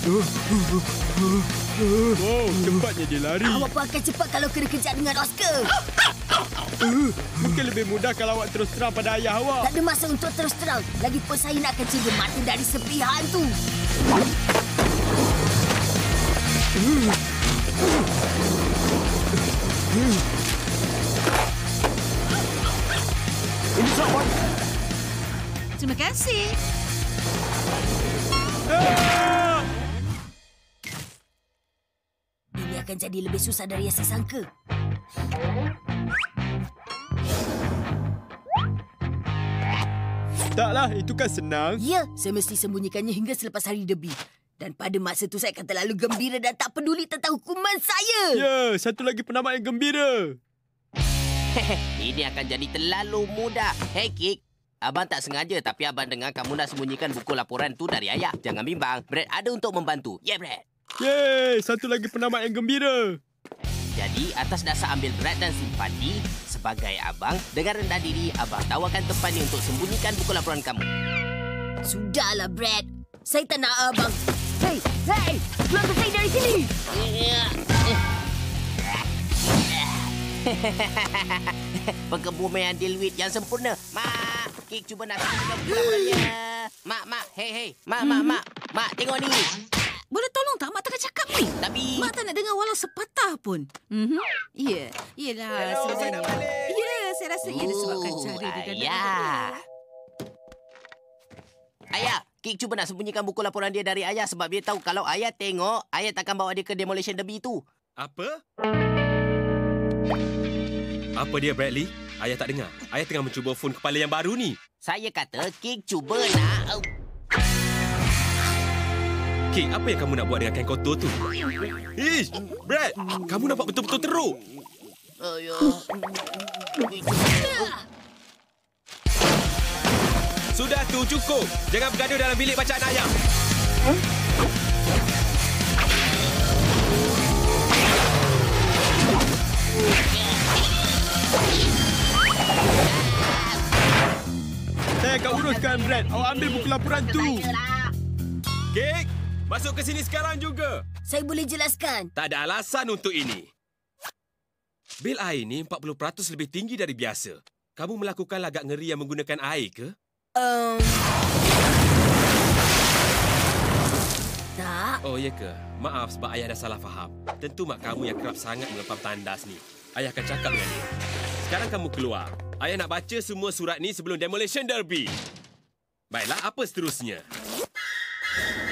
Wow, cepatnya dia lari. Awak pun akan cepat kalau kena kejar dengan Oscar. Mungkin lebih mudah kalau awak terus terang pada ayah awak. Tak ada masa untuk terus terang. Lagipun saya nak kecil mata dari sepihan tu. Ini sahabat. Terima kasih. Ini akan jadi lebih susah dari yang saya sangka. Taklah, itu kan senang. Ya, saya mesti sembunyikannya hingga selepas hari debi. Dan pada masa itu saya akan terlalu gembira dan tak peduli tentang hukuman saya. Ya, satu lagi penamat yang gembira. Ini akan jadi terlalu mudah. Hey, Kik. Abang tak sengaja tapi abang dengar kamu nak sembunyikan buku laporan tu dari ayah. Jangan bimbang. Brad ada untuk membantu. Ya, Brad. Yeay, satu lagi penamat yang gembira. Jadi, atas dasar ambil Brad dan simpati, sebagai abang, dengan rendah diri, abang tawarkan tempat ni untuk sembunyikan buku laporan kamu. Sudahlah, Brad. Saya tak nak abang. Hei, keluarkan saya dari sini. Pengkebumian Dilwit yang sempurna. Mak, Kik cuba nak sembunyikan buku laporannya. Mak, hei. Mak, tengok ni. Boleh tolong tak? Mak tengah cakap ni. Tapi... Mak tak nak dengar walau sepatah pun. Ya, iyalah. Sebenarnya. Ya, saya rasa ia disebabkan cara dia dan ayah. Ayah, Kik cuba nak sembunyikan buku laporan dia dari ayah sebab dia tahu kalau ayah tengok, ayah takkan bawa dia ke demolition derby tu. Apa? Apa dia, Bradley? Ayah tak dengar. Ayah tengah mencuba fon kepala yang baru ni. Saya kata, Kik cuba nak... Kik, apa yang kamu nak buat dengan kain kotor tu? Ish! Brad! Kamu nampak betul-betul teruk. Sudah tu, cukup. Jangan bergaduh dalam bilik bacaan ayah. Saya akan uruskan, Brad. Awak ambil buku laporan tu. Kik, masuk ke sini sekarang juga. Saya boleh jelaskan. Tak ada alasan untuk ini. Bil air ini 40% lebih tinggi dari biasa. Kamu melakukan lagak ngeri yang menggunakan air ke? Tak. Oh, ya ke? Maaf sebab ayah dah salah faham. Tentu mak kamu yang kerap sangat mengepam tandas ni. Ayah akan cakap dengan dia. Sekarang kamu keluar. Ayah nak baca semua surat ni sebelum demolition derby. Baiklah, apa seterusnya?